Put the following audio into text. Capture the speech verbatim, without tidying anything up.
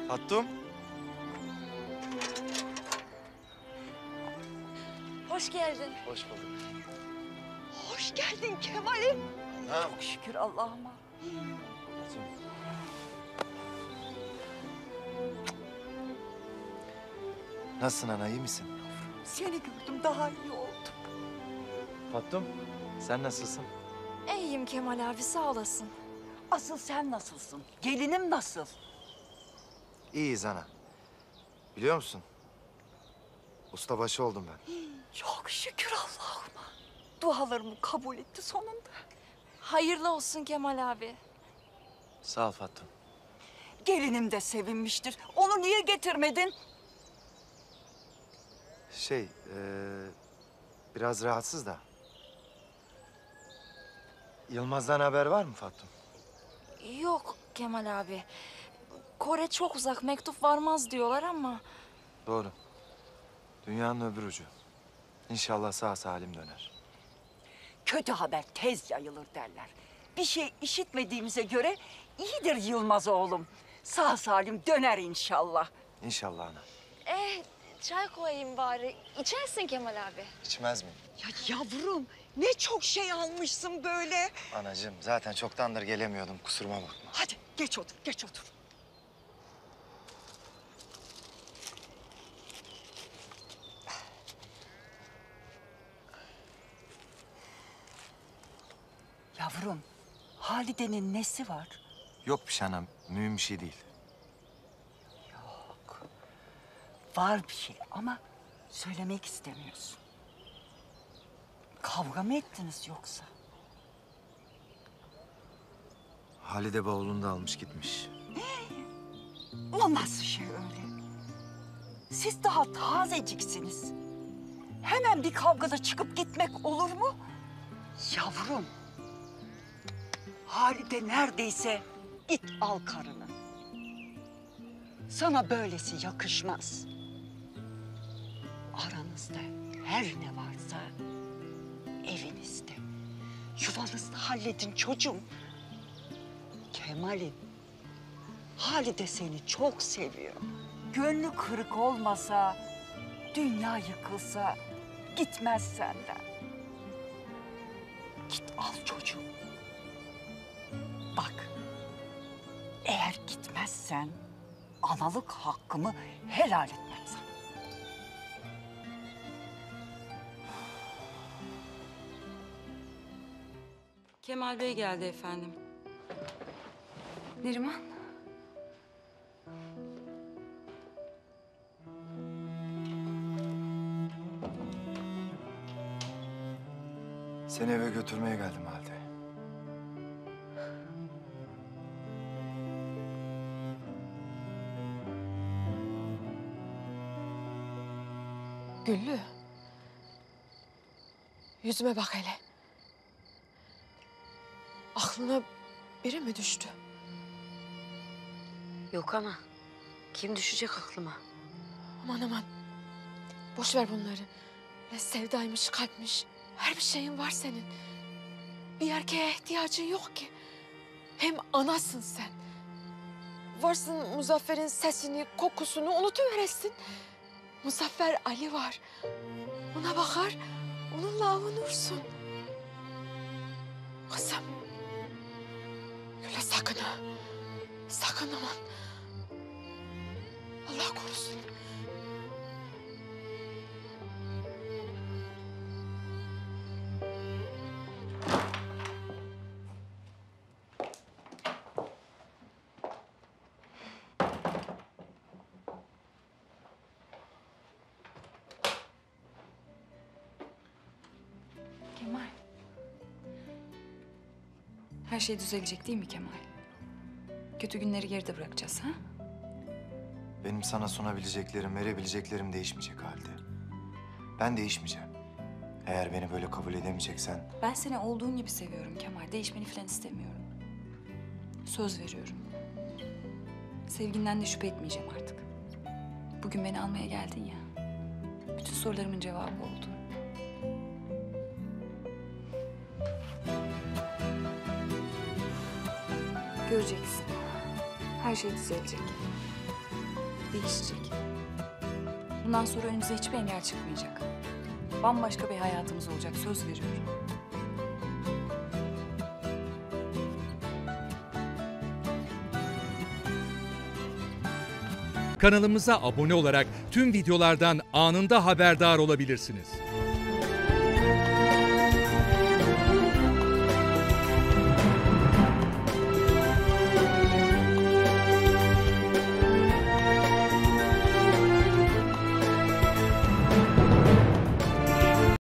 Hattum. Hoş geldin. Hoş bulduk. Hoş geldin Kemal'im. Ha. Çok şükür Allah'ıma. Hattum. Nasılsın ana, iyi misin? Seni gördüm daha iyi oldum. Hattum, sen nasılsın? İyiyim Kemal abi, sağ olasın. Asıl sen nasılsın? Gelinim nasıl? İyiyiz ana. Biliyor musun? Ustabaşı oldum ben. Çok şükür Allah'ıma. Dualarımı kabul etti sonunda. Hayırlı olsun Kemal abi. Sağ ol Hattum. Gelinim de sevinmiştir. Onu niye getirmedin? Şey, ee, biraz rahatsız da. Yılmaz'dan haber var mı Hattum? Yok Kemal abi. Kore çok uzak, mektup varmaz diyorlar ama... Doğru. Dünyanın öbür ucu. İnşallah sağ salim döner. Kötü haber tez yayılır derler. Bir şey işitmediğimize göre iyidir Yılmaz oğlum. Sağ salim döner inşallah. İnşallah ana. Eh, çay koyayım bari. İçersin Kemal abi. İçmez miyim? Ya yavrum ne çok şey almışsın böyle. Anacığım zaten çoktandır gelemiyordum, kusuruma bakma. Hadi geç otur, geç otur. Yavrum, Halide'nin nesi var? Yok bir şey anam, mühim bir şey değil. Yok. Var bir şey ama söylemek istemiyorsun. Kavga mı ettiniz yoksa? Halide bavulunu da almış gitmiş. O nasıl şey öyle? Siz daha tazeciksiniz. Hemen bir kavgada çıkıp gitmek olur mu? Yavrum, Halide neredeyse git al karını. Sana böylesi yakışmaz. Aranızda her ne varsa evinizde, yuvanızda halledin çocuğum. Kemal'im, Halide seni çok seviyor. Gönlü kırık olmasa, dünya yıkılsa gitmez senden. Git al çocuğum. Bak, eğer gitmezsen analık hakkımı helal etmem sana. Kemal Bey geldi efendim. Neriman. Seni eve götürmeye geldim Halide. Güllü. Yüzüme bak hele. Aklına biri mi düştü? Yok ana. Kim düşecek aklıma? Aman aman. Boş ver bunları. Ne sevdaymış, kalpmiş. Her bir şeyin var senin. Bir erkeğe ihtiyacın yok ki. Hem anasın sen. Varsın Muzaffer'in sesini, kokusunu unutuveresin. Muzaffer Ali var. Ona bakar, onunla avunursun. Kızım. Öyle sakın ha. Sakın aman. Allah korusun. Kemal. Her şey düzelecek değil mi Kemal? Kötü günleri geride bırakacağız ha? Benim sana sunabileceklerim, verebileceklerim değişmeyecek Halide. Ben değişmeyeceğim. Eğer beni böyle kabul edemeyeceksen... Ben seni olduğun gibi seviyorum Kemal. Değişmeni falan istemiyorum. Söz veriyorum. Sevginden de şüphe etmeyeceğim artık. Bugün beni almaya geldin ya. Bütün sorularımın cevabı oldu. Göreceksin. Her şey düzelecek. Değişecek. Bundan sonra önümüze hiçbir engel çıkmayacak. Bambaşka bir hayatımız olacak, söz veriyorum. Kanalımıza abone olarak tüm videolardan anında haberdar olabilirsiniz.